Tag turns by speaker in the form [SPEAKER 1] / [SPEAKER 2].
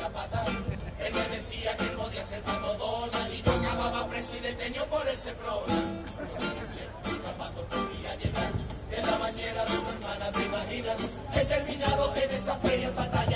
[SPEAKER 1] la pata. Él me decía que podía ser Pato Donald y yo acababa preso y detenido por ese problema. El Pato podía llegar en la bañera de tu hermana, te imaginas. He terminado en esta feria en batalla.